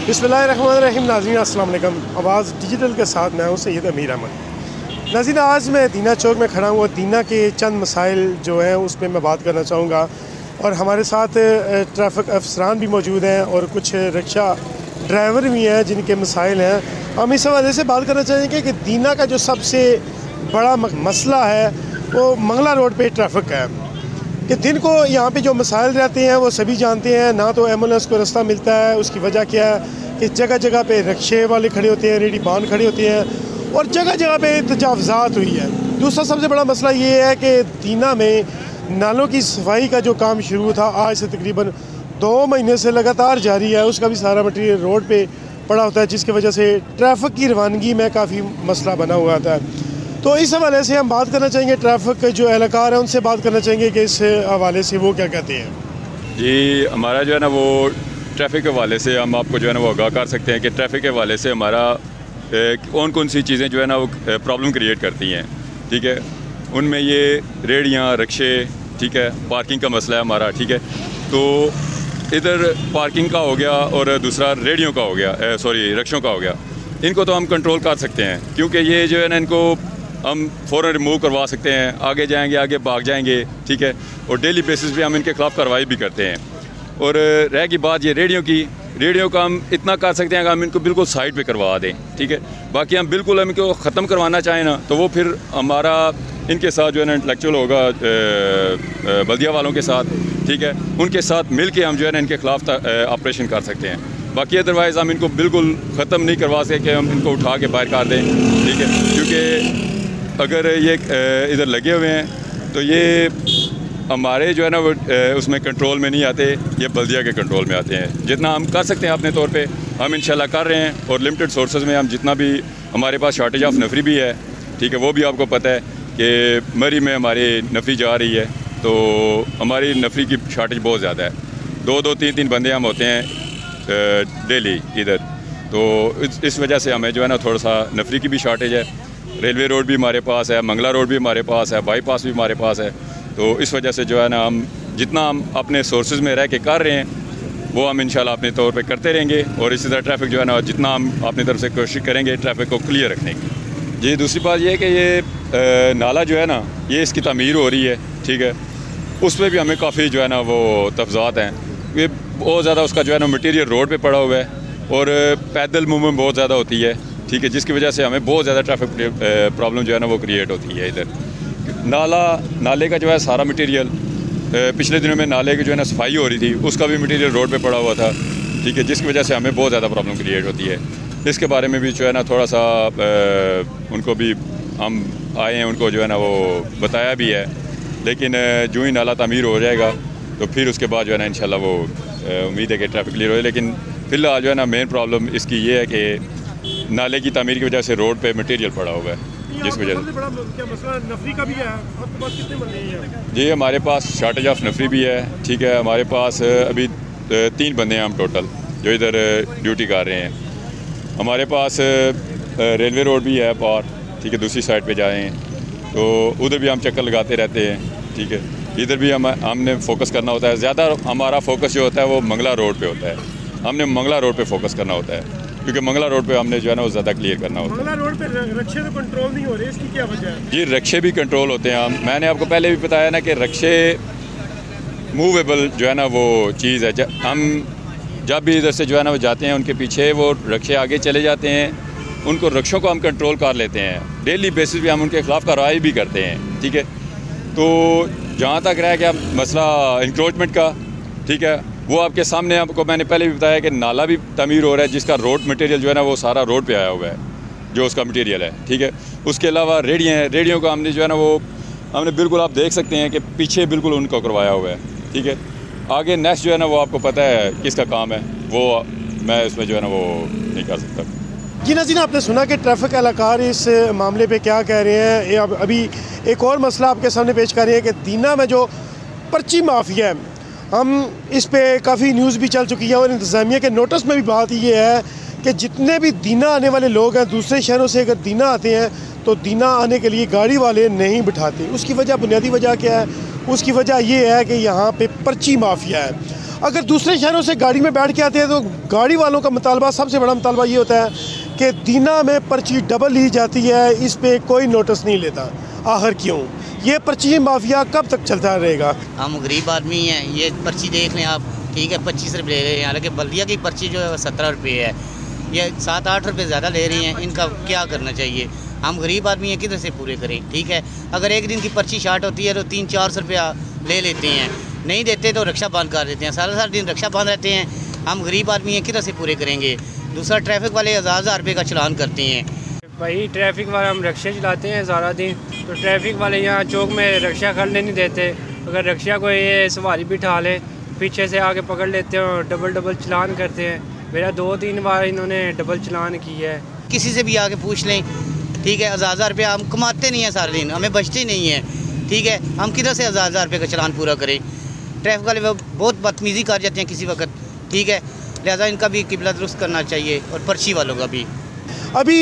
बिस्मिल्लाहिर्रहमानिर्रहीम। नाज़रीन अस्सलाम वालेकुम। आवाज़ डिजिटल के साथ मैं हूँ सैयद अमीर अहमद। नाज़रीन आज मैं दीना चौक में खड़ा हूँ और दीना के चंद मसाइल जो हैं उस पर मैं बात करना चाहूँगा। और हमारे साथ ट्रैफिक अफसरान भी मौजूद हैं और कुछ रिक्शा ड्राइवर भी हैं जिनके मसाइल हैं। हम इस हवाले से बात करना चाहेंगे कि दीना का जो सबसे बड़ा मसला है वो मंगला रोड पे ट्रैफिक है कि दिन को यहाँ पे जो मसाइल रहते हैं वो सभी जानते हैं। ना तो एम्बुलेंस को रास्ता मिलता है, उसकी वजह क्या है कि जगह जगह पे रिक्शे वाले खड़े होते हैं, रेडी बान खड़े होते हैं और जगह जगह पे तजावज़ात हुई है। दूसरा सबसे बड़ा मसला ये है कि दीना में नालों की सफाई का जो काम शुरू था आज से तकरीबन 2 महीने से लगातार जारी है, उसका भी सारा मटीरियल रोड पर पड़ा होता है, जिसकी वजह से ट्रैफिक की रवानगी में काफ़ी मसला बना हुआ था। तो इस हवाले से हम बात करना चाहेंगे, ट्रैफिक के जो एहलकार हैं उनसे बात करना चाहेंगे कि इस हवाले से वो क्या कहते हैं। जी, हमारा जो है ना वो ट्रैफिक के हवाले से हम आपको जो है ना वो आगाह कर सकते हैं कि ट्रैफिक के हवाले से हमारा कौन कौन सी चीज़ें जो है ना वो प्रॉब्लम क्रिएट करती हैं। ठीक है, उनमें ये रेडियाँ, रिक्शे, ठीक है, पार्किंग का मसला है हमारा। ठीक है, तो इधर पार्किंग का हो गया और दूसरा रेडियो का हो गया, रिक्शों का हो गया। इनको तो हम कंट्रोल कर सकते हैं क्योंकि ये जो है ना इनको हम फ़ौरन रिमूव करवा सकते हैं, आगे जाएंगे, आगे भाग जाएंगे। ठीक है, और डेली बेसिस पे हम इनके ख़िलाफ़ कार्रवाई भी करते हैं। और रह की बात ये रेडियो का हम इतना कर सकते हैं कि हम इनको बिल्कुल साइड पे करवा दें। ठीक है, बाकी हम बिल्कुल हम इनको ख़त्म करवाना चाहें ना तो वो फिर हमारा इनके साथ जो है ना इंटेलेक्चुअल होगा बल्दिया वालों के साथ। ठीक है, उनके साथ मिल के हम जो है ना इनके ख़िलाफ़ ऑपरेशन कर सकते हैं। बाकी अदरवाइज़ हम इनको बिल्कुल ख़त्म नहीं करवा सके कि हम इनको उठा के बाहर कर दें। ठीक है, क्योंकि अगर ये इधर लगे हुए हैं तो ये हमारे जो है ना वो उसमें कंट्रोल में नहीं आते, ये बल्दिया के कंट्रोल में आते हैं। जितना हम कर सकते हैं अपने तौर पे हम इंशाल्लाह कर रहे हैं। और लिमिटेड सोर्सेज में हम जितना भी हमारे पास शॉर्टेज ऑफ नफरी भी है, ठीक है, वो भी आपको पता है कि मरी में हमारी नफरी जा रही है, तो हमारी नफरी की शॉर्टेज बहुत ज़्यादा है। 2-2, 3-3 बंदे हम होते हैं डेली इधर, तो इस वजह से हमें जो है ना थोड़ा सा नफरी की भी शॉर्टेज है। रेलवे रोड भी हमारे पास है, मंगला रोड भी हमारे पास है, बाईपास भी हमारे पास है। तो इस वजह से जो है ना हम जितना हम अपने सोर्सेज में रह के कर रहे हैं वो हम इंशाल्लाह अपने तौर पे करते रहेंगे। और इसी तरह ट्रैफिक जो है ना जितना हम अपनी तरफ से कोशिश करेंगे ट्रैफिक को क्लियर रखने की। जी, दूसरी बात ये है कि ये नाला जो है ना ये इसकी तमीर हो रही है। ठीक है, उस पर भी हमें काफ़ी जो है ना वो तफज़ात हैं। ये बहुत ज़्यादा उसका जो है ना मटीरियल रोड पर पड़ा हुआ है और पैदल मूवमेंट बहुत ज़्यादा होती है। ठीक है, जिसकी वजह से हमें बहुत ज़्यादा ट्रैफिक प्रॉब्लम जो है ना वो क्रिएट होती है। इधर नाले का जो है सारा मटेरियल पिछले दिनों में नाले की जो है ना सफाई हो रही थी, उसका भी मटेरियल रोड पे पड़ा हुआ था। ठीक है, जिसकी वजह से हमें बहुत ज़्यादा प्रॉब्लम क्रिएट होती है। इसके बारे में भी जो है ना थोड़ा सा उनको भी हम आए हैं, उनको जो है ना वो बताया भी है। लेकिन जो ही नाला तमीर हो जाएगा तो फिर उसके बाद जो है ना इंशाल्लाह वो उम्मीद है कि ट्रैफिक क्लियर हो। लेकिन फ़िलहाल जो है ना मेन प्रॉब्लम इसकी ये है कि नाले की तमीर की वजह से रोड पे मटेरियल पड़ा हुआ है, जिस वजह से क्या मसला नफरी का भी है। आपके पास कितने बंदे हैं? जी, हमारे पास शॉर्टेज ऑफ नफरी भी है। ठीक है, हमारे पास अभी 3 बंदे हैं हम टोटल जो इधर ड्यूटी कर रहे हैं। हमारे पास रेलवे रोड भी है पार, ठीक है, दूसरी साइड पे जाएँ तो उधर भी हम चक्कर लगाते रहते हैं। ठीक है, इधर भी हमने फोकस करना होता है। ज़्यादा हमारा फोकस जो होता है वो मंगला रोड पे होता है। हमने मंगला रोड पे फोकस करना होता है क्योंकि मंगला रोड पे हमने जो है ना वो ज़्यादा क्लियर करना होता है। मंगला रोड पे रिक्शे तो कंट्रोल नहीं हो रहे, इसकी क्या वजह है? जी, रिक्शे भी कंट्रोल होते हैं। मैंने आपको पहले भी बताया ना कि रिक्शे मूवेबल जो है ना वो चीज़ है। हम जब भी इधर से जो है ना वो जाते हैं उनके पीछे वो रिक्शे आगे चले जाते हैं, उनको रिक्शों को हम कंट्रोल कर लेते हैं। डेली बेसिस पे हम उनके ख़िलाफ़ कार्रवाई भी करते हैं। ठीक है, तो जहाँ तक रह गया मसला इंक्रोचमेंट का, ठीक है, वो आपके सामने आपको मैंने पहले भी बताया कि नाला भी तमीर हो रहा है जिसका रोड मटेरियल जो है ना वो सारा रोड पे आया हुआ है, जो उसका मटेरियल है। ठीक है, उसके अलावा रेडियो का हमने जो है ना वो हमने बिल्कुल आप देख सकते हैं कि पीछे बिल्कुल उनको करवाया हुआ है। ठीक है, आगे नेक्स्ट जो है ना वो आपको पता है किसका काम है, वो मैं इसमें जो है ना वो नहीं कर सकता। जी नाज़रीन, आपने सुना कि ट्रैफिक एहलकार इस मामले पे क्या कह रहे हैं। अभी एक और मसला आपके सामने पेश कर रहे हैं कि दीना में जो पर्ची माफिया है, हम इस पे काफ़ी न्यूज़ भी चल चुकी है और इंतज़ामिया के नोटिस में भी बात ये है कि जितने भी दीना आने वाले लोग हैं दूसरे शहरों से अगर दीना आते हैं तो दीना आने के लिए गाड़ी वाले नहीं बिठाते। उसकी वजह बुनियादी वजह क्या है? उसकी वजह ये है कि यहाँ पे पर्ची माफिया है। अगर दूसरे शहरों से गाड़ी में बैठ के आते हैं तो गाड़ी वालों का मुतालबा, सबसे बड़ा मुतालबा ये होता है कि दीना में पर्ची डबल ली जाती है, इस पर कोई नोटिस नहीं लेता। आखिर क्यों? ये पर्ची माफिया कब तक चलता रहेगा? हम गरीब आदमी हैं, ये पर्ची देख लें आप, ठीक है 25 रुपये ले रहे हैं, हालांकि बल्दिया की पर्ची जो है 17 रुपये है, ये 7-8 रुपये ज़्यादा ले रही हैं। इनका क्या करना चाहिए? हम गरीब आदमी हैं, किधर से पूरे करें? ठीक है, अगर एक दिन की पर्ची शार्ट होती है तो 300-400 रुपया ले लेते हैं, नहीं देते तो रक्षा बंद कर देते हैं, सारा दिन रक्षा बंद रहते हैं। हम गरीब आदमी हैं, किधर से पूरे करेंगे? दूसरा ट्रैफिक वाले हज़ार रुपये का चलान करते हैं। भाई ट्रैफिक वाले हम रक्षा चलाते हैं सारा दिन, तो ट्रैफिक वाले यहाँ चौक में रक्षा करने नहीं देते। अगर रक्षा को ये सवारी बिठा ले, पीछे से आके पकड़ लेते हैं और डबल चलान करते हैं। मेरा 2-3 बार इन्होंने डबल चलान किया है। किसी से भी आके पूछ लें, ठीक है, 1000 रुपये हम कमाते नहीं हैं सारा दिन, हमें बचते नहीं हैं, ठीक है, हम किधर से 1000 रुपये का चलान पूरा करें? ट्रैफिक वाले वो बहुत बदतमीज़ी कर जाते हैं किसी वक्त, ठीक है, लिहाजा इनका भी किबला दुरुस्त करना चाहिए और पर्ची वालों का भी। अभी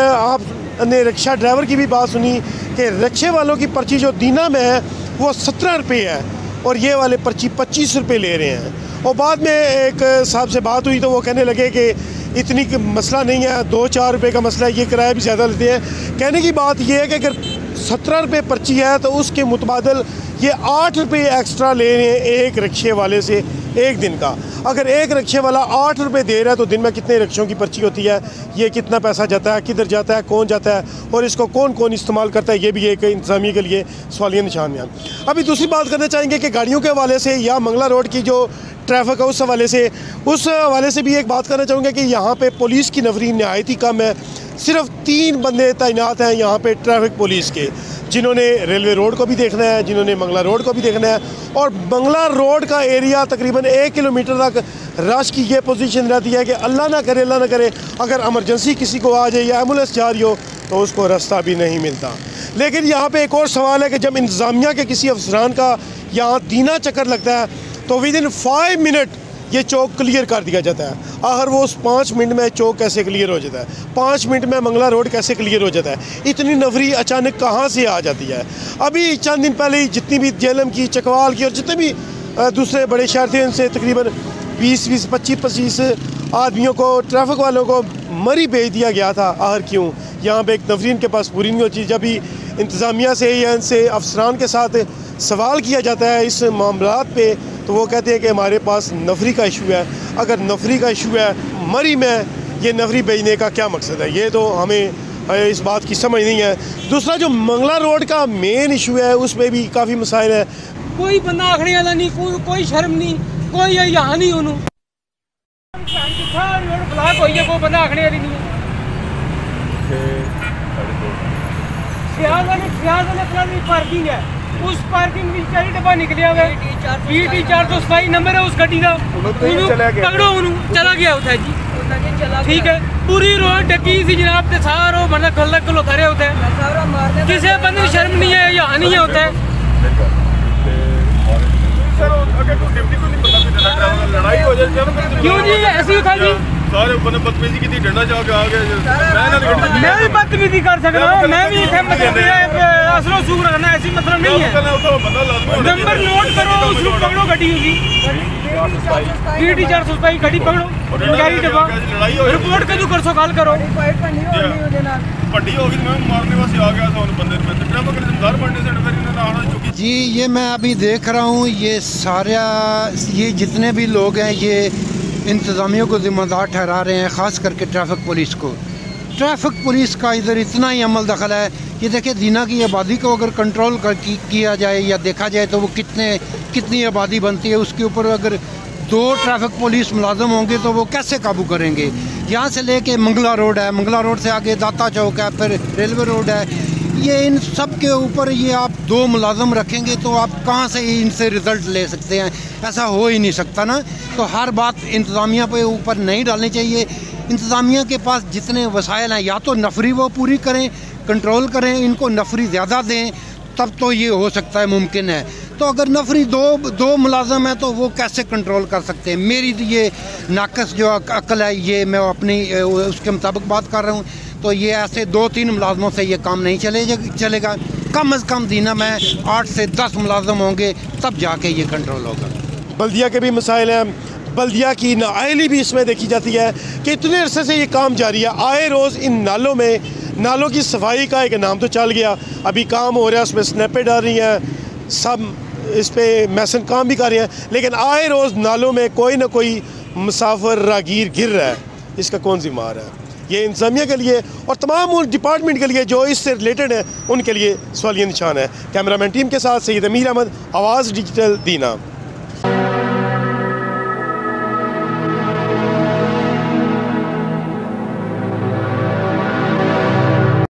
आपने रिक्शा ड्राइवर की भी बात सुनी कि रिक्शे वालों की पर्ची जो दीना में है वो 17 रुपये है और ये वाले पर्ची 25 रुपये ले रहे हैं। और बाद में एक साहब से बात हुई तो वो कहने लगे कि इतनी मसला नहीं है, 2-4 रुपये का मसला है, ये किराया भी ज़्यादा लेते हैं। कहने की बात ये है कि अगर 17 रुपये पर्ची है तो उसके मुतबादल ये 8 रुपये एक्स्ट्रा ले रहे हैं एक रिक्शे वाले से एक दिन का। अगर एक रिक्शे वाला 8 रुपये दे रहा है तो दिन में कितने रिक्शों की पर्ची होती है, ये कितना पैसा जाता है, किधर जाता है, कौन जाता है और इसको कौन कौन इस्तेमाल करता है, ये भी एक इंतज़ामिया के लिए सवालिया निशान है। अभी दूसरी बात करना चाहेंगे कि गाड़ियों के हवाले से या मंगला रोड की जो ट्रैफिक है उस हवाले से भी एक बात करना चाहूँगा कि यहाँ पे पुलिस की नफरी नहायत ही कम है। सिर्फ 3 बंदे तैनात हैं यहाँ पे ट्रैफिक पुलिस के, जिन्होंने रेलवे रोड को भी देखना है, जिन्होंने मंगला रोड को भी देखना है। और मंगला रोड का एरिया तकरीबन 1 किलोमीटर तक रश की ये पोजीशन रहती है कि अल्लाह ना करे अगर एमरजेंसी किसी को आ जाए या एम्बुलेंस जा रही हो तो उसको रास्ता भी नहीं मिलता। लेकिन यहाँ पे एक और सवाल है कि जब इंतज़ामिया के किसी अफसरान का यहाँ दीना चक्कर लगता है तो विदिन 5 मिनट ये चौक क्लियर कर दिया जाता है। आखिर वो उस 5 मिनट में चौक कैसे क्लियर हो जाता है, 5 मिनट में मंगला रोड कैसे क्लियर हो जाता है? इतनी नफरी अचानक कहाँ से आ जाती है? अभी चंद दिन पहले ही जितनी भी जेलम की, चकवाल की और जितने भी दूसरे बड़े शहर थे उनसे तकरीबन 20-20, 25-25 आदमियों को, ट्रैफिक वालों को मरी भेज दिया गया था। आखिर क्यों? यहाँ पे एक नफरी इनके पास पूरी नहीं होती। जब भी इंतज़ामिया से या इनसे अफसरान के साथ सवाल किया जाता है इस मामलात पे तो वो कहते हैं कि हमारे पास नफरी का इशू है। अगर नफरी का इशू है, मरी में ये नफरी भेजने का क्या मकसद है? ये तो हमें इस बात की समझ नहीं है। दूसरा जो मंगला रोड का मेन इशू है उस पर भी काफ़ी मसाइल है। कोई बंदा आखने वाला नहीं, कोई शर्म नहीं, कोई यहाँ नहीं होनू ब्लॉक हो गया, कोई बंदा आखने वाली नहीं है। पार्किंग है, उस पार्किंग में चार डब्बा निकलिया हुआ BT 427 नंबर है उस गड्डी का, पकड़ो उन्होंने चला गया होता है जी, ठीक है। पूरी रोड डकी सी जनाब ते सारो बंदा कल करे होता है, किसी बंदे को शर्म नहीं है, यहाँ नहीं होता है। क्यों जी ऐसी था जी? सारे बंदे बदतमीजी की थी, डंडा चाह के आ गए। मैं भी बदतमीजी कर सकता हूँ, मैं भी असलो सूख रखना ऐसी मतलब नहीं है। नंबर नोट करो, उसको पकड़ो गड्डी होगी BT 427 गड्डी पकड़ो, गाड़ी डब्बा रिपोर्ट कदू कर सो कल करो। पट्टी होगी मैं मारने वास्ते आ गया था उन बंदे पे, ट्रैफिक के जिम्मेदार बनने से फिर इन्होंने आना चुकी जी। ये मैं अभी देख रहा हूँ ये सारा ये जितने भी लोग हैं ये इंतज़ामिया को ज़िम्मेदार ठहरा रहे हैं, ख़ास करके ट्रैफिक पुलिस को। ट्रैफिक पुलिस का इधर इतना ही अमल दखल है। ये देखिए दीना की आबादी को अगर कंट्रोल किया जाए या देखा जाए तो वो कितनी आबादी बनती है, उसके ऊपर अगर 2 ट्रैफिक पुलिस मुलाजम होंगे तो वो कैसे काबू करेंगे? यहाँ से लेके मंगला रोड है, मंगला रोड से आगे दाता चौक है, फिर रेलवे रोड है, ये इन सब के ऊपर ये आप 2 मुलाजम रखेंगे तो आप कहाँ से इनसे रिज़ल्ट ले सकते हैं? ऐसा हो ही नहीं सकता ना। तो हर बात इंतज़ामिया पे ऊपर नहीं डालनी चाहिए। इंतज़ामिया के पास जितने वसाइल हैं या तो नफरी वो पूरी करें, कंट्रोल करें, इनको नफरी ज़्यादा दें, तब तो ये हो सकता है, मुमकिन है। तो अगर नफरी दो मुलाजम है तो वो कैसे कंट्रोल कर सकते हैं? मेरी ये नाकस जो अक्ल है ये मैं अपनी उसके मुताबिक बात कर रहा हूँ। तो ये ऐसे 2-3 मुलाजमों से ये काम नहीं चलेगा। कम अज़ कम दीना में 8 से 10 मुलाजम होंगे तब जाके ये कंट्रोल होगा। बल्दिया के भी मसाइल हैं। बल्दिया की नाअहली भी इसमें देखी जाती है कि इतने अरसे से ये काम जारी है। आए रोज़ इन नालों की सफाई का एक नाम तो चल गया, अभी काम हो रहा है, उसमें स्नैपें डाल रही हैं, सब इस पर मैसन काम भी कर रहे हैं, लेकिन आए रोज़ नालों में कोई ना कोई मुसाफिर रागीर गिर रहा है। इसका कौन जिम्मेदार है? ये इंतज़ामिया के लिए और तमाम उन डिपार्टमेंट के लिए जो इससे रिलेटेड है, उनके लिए सवालिया निशान है। कैमरामैन टीम के साथ सैयद अमीर अहमद, आवाज़ डिजिटल, दीना।